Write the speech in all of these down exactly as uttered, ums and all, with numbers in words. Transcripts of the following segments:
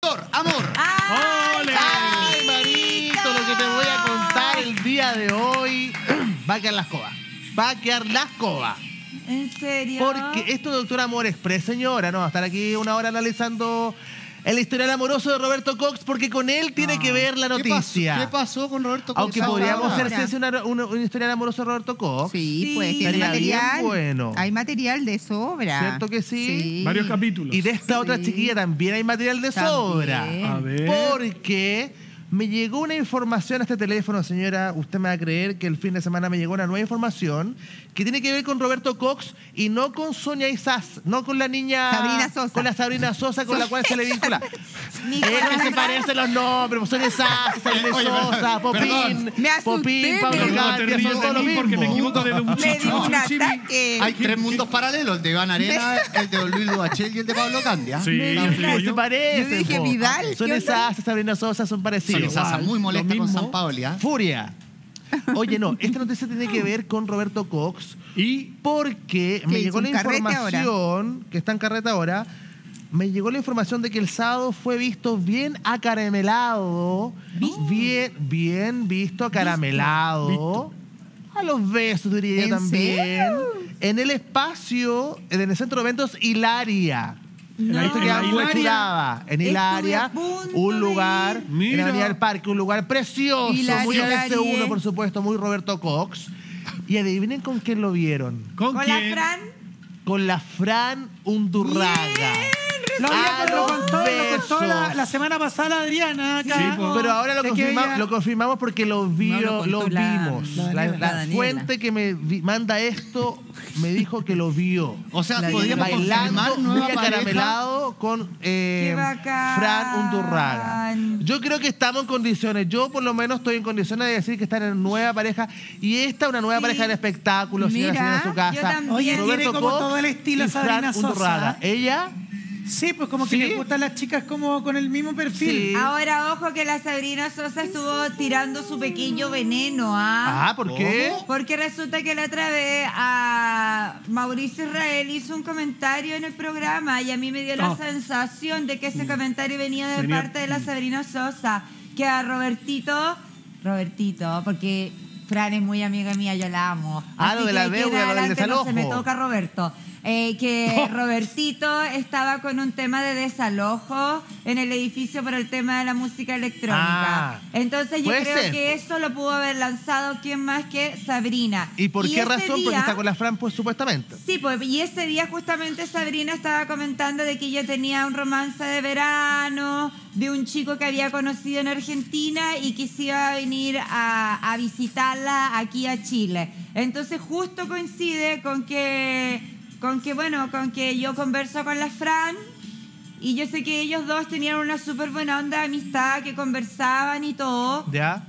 Amor, amor. ¡Ay, ¡Ole! Ay, Marito, lo que te voy a contar el día de hoy va a quedar la escoba. Va a quedar la escoba. ¿En serio? Porque esto, doctor Amor Express, señora, no va a estar aquí una hora analizando el historial amoroso de Roberto Cox, porque con él tiene Ah. que ver la noticia. ¿Qué pasó, ¿Qué pasó con Roberto Cox? Aunque ahora? podríamos ahora. hacerse una, una, un historial amoroso de Roberto Cox. Sí, Sí. pues tiene Estaría bien material. bueno. Hay material de sobra. ¿Cierto que sí? Varios capítulos. Y de esta Sí. otra chiquilla también hay material de También. sobra. A ver. Porque me llegó una información a este teléfono, señora. Usted me va a creer que el fin de semana me llegó una nueva información que tiene que ver con Roberto Cox y no con Sonia Isás, no con la niña Sabrina Sosa. Con la Sabrina Sosa con la cual se le vincula. Ni Es con que se la- parecen los nombres, pues Sonia Isás, Sabrina Oye, Sosa, Popín, perdón. Me asusté, Popín, Pablo me- No te Gandia, ríes son de todo lo mí porque me mismo. equivoco de un Me dio chico. un ataque. Hay tres mundos paralelos, el de Iván Arena, el de Don Luis Duachel y el de Pablo Candia. Sí, Me yo dio te digo Se yo. parecen. Yo dije, po. Vidal, Son ¿qué onda? esas, Sabrina Sosa son Son parecidos. esas muy molesta lo con mismo. San Paoli, ¿ah? Furia. Oye, no, esta noticia tiene que ver con Roberto Cox Y porque me ¿Qué, llegó hizo la un carrete información, que está en carreta ahora, me llegó la información de que el sábado fue visto bien acaramelado, bien, bien visto acaramelado, Visto. a los besos diría yo ¿En también, serio? en el espacio, en el centro de eventos Hilaria. No. Ahí te queda ¿En muy Hilaria? chulada. En Estuve Hilaria, a punto un de lugar, ir. en Mira. la Avenida del Parque, un lugar precioso, Hilaria, muy S uno, Hilaria. por supuesto, muy Roberto Cox. Y adivinen con quién lo vieron. ¿con, ¿Con quién? la Fran? Con la Fran Undurraga. Lo, A había- lo los contó, lo contó la, besos. la semana pasada la Adriana acá. Sí, po. Pero ahora lo, De que confirma- ella- lo confirmamos porque lo, vio, No, lo lo contó la- vimos. la La, Daniela. la La Daniela. fuente que me vi- manda esto me dijo que lo vio. O sea, La podríamos Bailando confirmar muy nueva pareja. acaramelado con eh, ¡Qué bacán! Fran Undurraga. Yo creo que estamos en condiciones, yo por lo menos estoy en condiciones de decir que están en nueva pareja y esta es una nueva Sí. pareja en espectáculos, señora, Mira, señora, en su casa. yo también. Oye, tiene Roberto como Cox todo el estilo y Sabrina Fran Sosa. Undurraga. Ella, Sí, pues como que ¿Sí? le gustan las chicas como con el mismo perfil. Sí. Ahora, ojo que la Sabrina Sosa estuvo tirando su pequeño veneno, ¿ah? ah, ¿por qué? Porque resulta que la otra vez a Mauricio Israel hizo un comentario en el programa y a mí me dio la Oh. sensación de que ese comentario venía de Venía- parte de la Sabrina Sosa, que a Robertito, Robertito, porque Fran es muy amiga mía, yo la amo. Ah, Así lo de la que aquí en deuda, lo del adelante no se me desalojo. toca Roberto. Eh, que Robertito estaba con un tema de desalojo en el edificio por el tema de la música electrónica. Ah, Entonces yo puede creo ser, que po. eso lo pudo haber lanzado quién más que Sabrina. ¿Y por qué ese razón? Porque día- está con la Fran, pues supuestamente. Sí, pues, y ese día justamente Sabrina estaba comentando de que ella tenía un romance de verano, de un chico que había conocido en Argentina y que se iba a venir a, a visitarla aquí a Chile. Entonces justo coincide con que, con que, bueno, con que yo converso con la Fran y yo sé que ellos dos tenían una súper buena onda de amistad, que conversaban y todo. ¿Ya?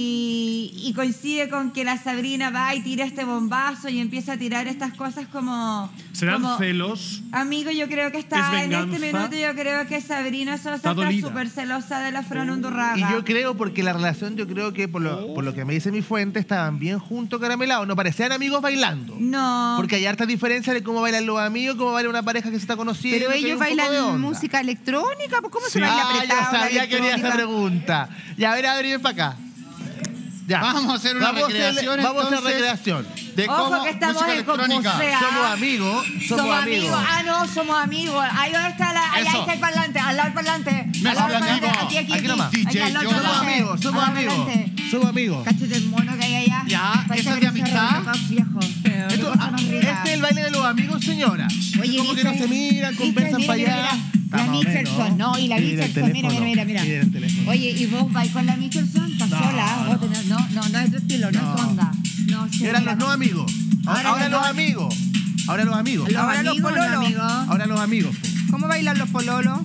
Y, y coincide con que la Sabrina va y tira este bombazo y empieza a tirar estas cosas como... ¿Serán como, celos? Amigo, yo creo que ¿Es está en este venganza? minuto, yo creo que Sabrina Sosa Está está dolida. súper celosa de la Fran Undurraga. Y yo creo, porque la relación, yo creo que por lo, por lo que me dice mi fuente, estaban bien juntos caramelados. No parecían amigos bailando. No. Porque hay harta diferencia de cómo bailan los amigos, cómo baila una pareja que se está conociendo. Pero que hay ellos un poco de bailan onda. música electrónica, pues ¿cómo Sí. se baila Ah, apretado? yo la sabía que venía esa electrónica? pregunta. Ya, a ver, Adri, ven para acá. Ya. Vamos a hacer una Vamos a hacer- recreación, Vamos a hacer entonces, recreación. de Ojo cómo que estamos música en electrónica. Compusea. Somos amigos. Somos, amigos. Ah, no, somos amigos. Ahí donde está la, ahí, ahí Eso. está el parlante, al lado del parlante. Me Al lado del hablan, parlante, amigo. aquí, aquí, Aquí aquí. nomás. Aquí, D J al lado del John. Somos parlante. amigos, somos Al lado del amigos. parlante. Somos amigos. Cáchate el mono que hay allá. Ya, Parece ¿eso es que de se amistad? arregló, viejo. Esto- Pero ah, no este rías. es el baile de los amigos, señora. Oye, como que ¿viste? no se miran, ¿Viste? conversan Mira, para mira, allá. mira. La Está más o menos. Michelson, no, y la Mira el Michelson, mira, mira, mira, mira. Mira el teléfono. Oye, ¿y vos vais con la Michelson? ¿Estás No, sola? no. Vos tenés- No, no, no es tu estilo, no, No. es tu onda. No, sí, Y eran mira, los no amigos. Ahora, Ahora ahora los los no- amigos. Ahora los amigos. Los Ahora los amigos, los pololos. amigos. Ahora los amigos. po. ¿Cómo bailan los pololos?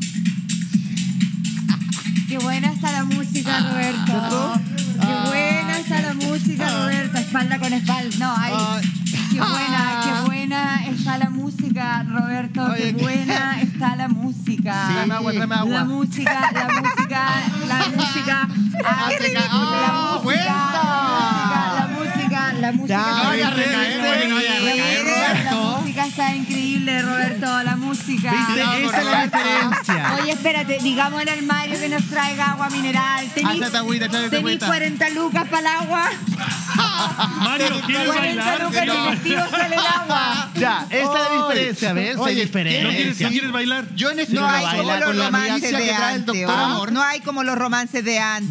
Qué buena está la música, Roberto. ¿Cierto? Qué buena está la música, Roberto. Espalda con espalda. No, ahí. Ay. Qué buena, qué buena está la música, Roberto. Oye, Qué qué- buena está la música. Sí. Tráeme agua, tráeme agua. La música, la música, la música. Ah, Hace ca- la ¡Ah, música, vuelta! la música, la música, la música. Ya, No vaya a ¿viste? recaer, oye, no vaya a recaer, La Roberto. música está increíble, Roberto, la música. ¿Viste? Esa es la diferencia. Oye, espérate, digámosle al Mario que nos traiga agua mineral. ¿Tenís, Hazte agüita, tráete tenís agüita. cuarenta lucas para el agua? Mario, ¿quieres cuarenta bailar? lucas en efectivo sale el agua. Ya, esa es la diferencia, ¿ves? Oye, Hay ¿No quieres, diferencia. ¿No quieres bailar? Yo en este No hay como bailar los con la romances milicia que de trae el antes. doctor ¿ah? Amor. No hay como los romances de antes.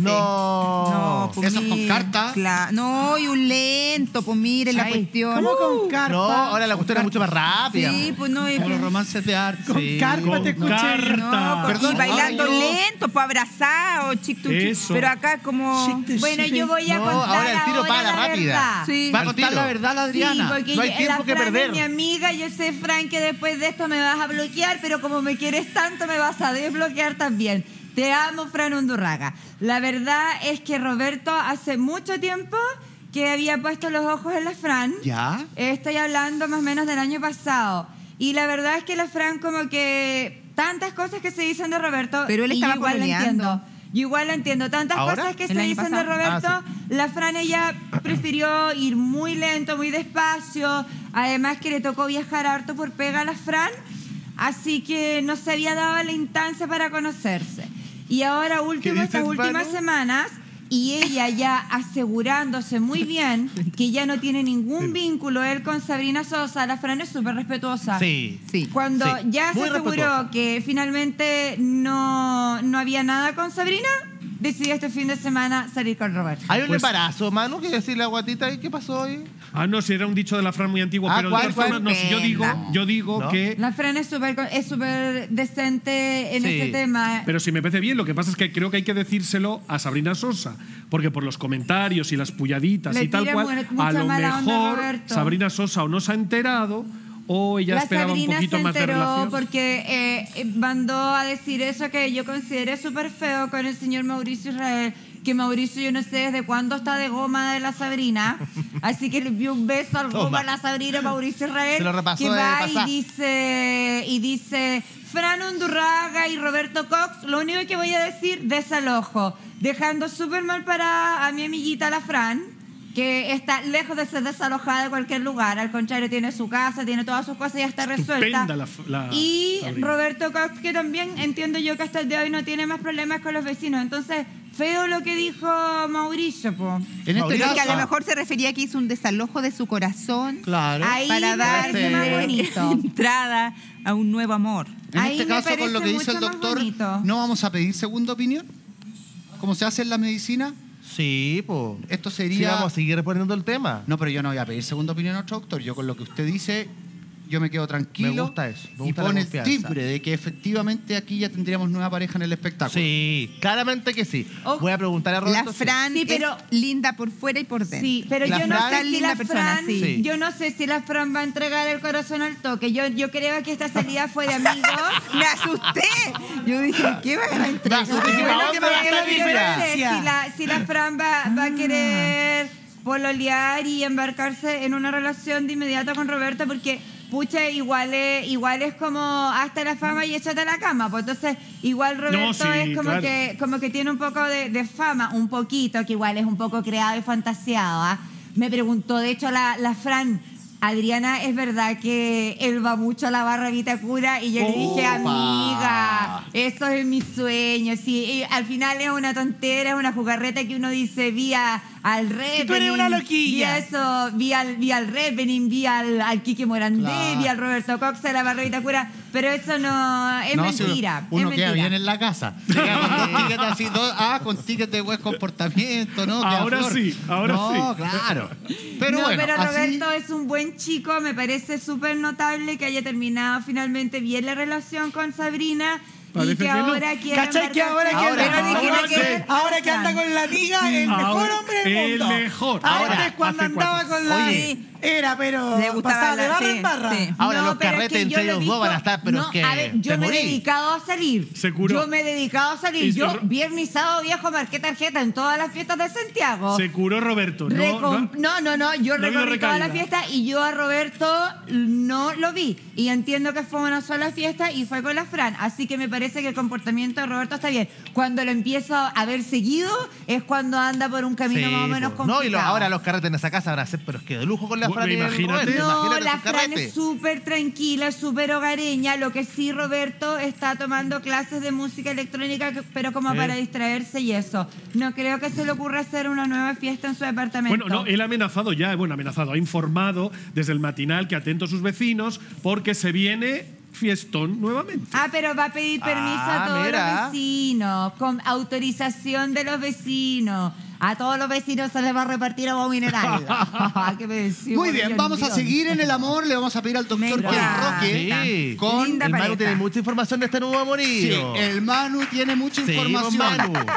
No. No, pues Esos con mire, carta. cla- No, y un lento, pues miren la Ay, cuestión. ¿Cómo con carpa? No, ahora la cuestión es mucho más rápida. Sí, pues no, es Como que- los romances de arte. Con Sí. carpa te escuché. Carta. No, pues, Perdón, y bailando ahora yo- lento, pues abrazado, chic, tu, chic. Eso. Pero acá como... Chic, tu, Bueno, chic. yo voy a No, contar ahora el tiro ahora para, la rápida. verdad. Sí. Va a Al contar tiro. la verdad la Adriana. Sí, porque No hay yo- tiempo la que Fran perder. es mi amiga, yo sé, Fran, que después de esto me vas a bloquear, pero como me quieres tanto, me vas a desbloquear también. Te amo, Fran Undurraga. La verdad es que Roberto hace mucho tiempo que había puesto los ojos en la Fran. ¿Ya? Estoy hablando más o menos del año pasado. Y la verdad es que la Fran como que tantas cosas que se dicen de Roberto. Pero él y estaba yo igual la pololeando. entiendo. Yo igual la entiendo. Tantas ¿Ahora? cosas que ¿El se año dicen de pasado? Roberto. Ah, La Fran ella prefirió ir muy lento, muy despacio. Además que le tocó viajar harto por pega a la Fran. Así que no se había dado la instancia para conocerse. Y ahora último, dices, estas últimas Manu? semanas, y ella ya asegurándose muy bien que ya no tiene ningún vínculo él con Sabrina Sosa, la Fran es súper respetuosa. Sí. Sí. Cuando Sí, ya se muy aseguró respetuosa. que finalmente no, no había nada con Sabrina, decidió este fin de semana salir con Roberto. Hay un Pues- embarazo, Manu, que decirle a Guatita, ¿y qué pasó ahí? Ah, no, si era un dicho de la Fran muy antiguo, Ah, pero de ¿cuál, todas cuál? formas, no, si yo digo, yo digo ¿No? que... La Fran es súper es súper decente en Sí. ese tema. Pero si me parece bien, lo que pasa es que creo que hay que decírselo a Sabrina Sosa, porque por los comentarios y las puyaditas Le y tal tira cual, mu- mucha a lo mala onda, mejor Roberto. Sabrina Sosa o no se ha enterado o ella La esperaba un Sabrina poquito se más de enteró relación. porque eh, eh, mandó a decir eso que yo consideré súper feo con el señor Mauricio Israel, que Mauricio yo no sé desde cuándo está de goma de la Sabrina, así que le envió un beso al Toma. goma a la Sabrina Mauricio Israel, Se lo repasó que de va pasada. y dice, y dice, Fran Undurraga y Roberto Cox, lo único que voy a decir, desalojo, dejando súper mal para a mi amiguita la Fran, que está lejos de ser desalojada de cualquier lugar, al contrario, tiene su casa, tiene todas sus cosas, ya está resuelta. Estupenda la- la y Sabrina. Roberto Cox, que también entiendo yo que hasta el día de hoy no tiene más problemas con los vecinos. Entonces, feo lo que dijo Mauricio, po. En este Mauricio, Creo que a lo caso, mejor se refería que hizo un desalojo de su corazón claro. Ahí para me dar parece más bonito. entrada a un nuevo amor. En ahí este me caso, con lo parece que dice el mucho más doctor, bonito. no vamos a pedir segunda opinión. Como se hace en la medicina, Sí, pues. esto Sí, sería... vamos a seguir respondiendo el tema. No, pero yo no voy a pedir segunda opinión a otro doctor. Yo con lo que usted dice, yo me quedo tranquilo. Me gusta eso, me y gusta la pone el confianza. timbre de que efectivamente aquí ya tendríamos nueva pareja en el espectáculo. Sí, claramente que sí. Ojo. Voy a preguntar a La Roberto. sí. Fran Sí, pero- es linda por fuera y por dentro. Sí, pero La yo no Fran- sé si linda la persona, Fran, sí. yo no sé si la Fran va a entregar el corazón al toque. Yo, yo creo que esta salida fue de amigos. Me asusté. Yo dije, ¿qué va a entregar? Me asusté, Bueno, ¿a dónde yo va a no estar sé Mira? si la, si la Fran va, va a querer pololear y embarcarse en una relación de inmediato con Roberto, porque pucha, igual es, igual es como hasta la fama y échate a la cama. Pues entonces, igual Roberto sí, es como, claro. que, como que tiene un poco de, de fama, un poquito, que igual es un poco creado y fantaseado. ¿ah? Me preguntó, de hecho, la, la Fran, Adriana, ¿es verdad que él va mucho a la barra Vitacura? Y yo le dije, Opa. amiga, eso es mi sueño. Sí, y al final es una tontera, es una jugarreta que uno dice vía al Repening. tú eres una loquilla. Vía eso, vía al, vía al Repening, vía al, al Quique Morandé, Claro. vía al Roberto Cox de la barra Vitacura. Pero eso no, es No, si mentira. uno es queda mentira. bien en la casa. Se queda con dos tickets así, dos, ah, con tickets de buen comportamiento, ¿no? Queda Ahora flor. sí, ahora no, sí. claro. Pero no, bueno, pero así- Roberto es un buen chico, me parece súper notable que haya terminado finalmente bien la relación con Sabrina y Parece que que no. ahora quiera ¿Cachai que ahora que, embarcarse- anda, Pero dijiste ahora, que- que, ahora que anda con la amiga, el mejor Ahora, hombre del el mundo? mejor. Ahora, Ahora, es cuando hace andaba cuatro. con la... Oye. Era, pero Le gustaba pasaba de la- barra sí, en barra. sí. Ahora los pero es carretes que entre yo lo he ellos dos visto- van a estar, pero no, es que a ver, yo te me he morí. dedicado a salir. Se curó. Yo me he dedicado a salir. Y- Yo, y- viernes y sábado viejo, marqué tarjeta en todas las fiestas de Santiago. Se curó Roberto. No, Recom- no, no, no, no, yo no ha habido recorrí toda la recaída. fiesta y yo a Roberto no lo vi. Y entiendo que fue una sola fiesta y fue con la Fran. Así que me parece que el comportamiento de Roberto está bien. Cuando lo empiezo a ver seguido es cuando anda por un camino imagino más o menos po. complicado. No, y lo- ahora los carretes en esa casa van a ser, pero es que de lujo con la Bueno, Fran y el imagínate. Roberto, No, imagínate la esos Fran carretes. es súper tranquila, súper hogareña. Lo que sí, Roberto está tomando clases de música electrónica, que- pero como Sí. para distraerse y eso. No creo que se le ocurra hacer una nueva fiesta en su departamento. Bueno, no, él ha amenazado ya, bueno, amenazado, ha informado desde el matinal que atento a sus vecinos porque se viene fiestón nuevamente. Ah, pero va a pedir permiso Ah, a todos mira. los vecinos, con autorización de los vecinos. A todos los vecinos se les va a repartir agua mineral. ¿Qué me decís, Muy bien, Dios vamos a mío? seguir en el amor. Le vamos a pedir al doctor Me que encanta. enroque Sí. con... Linda El Manu pareja. tiene mucha información de este nuevo Sí, amorío. el Manu tiene mucha Sí, información. don Manu.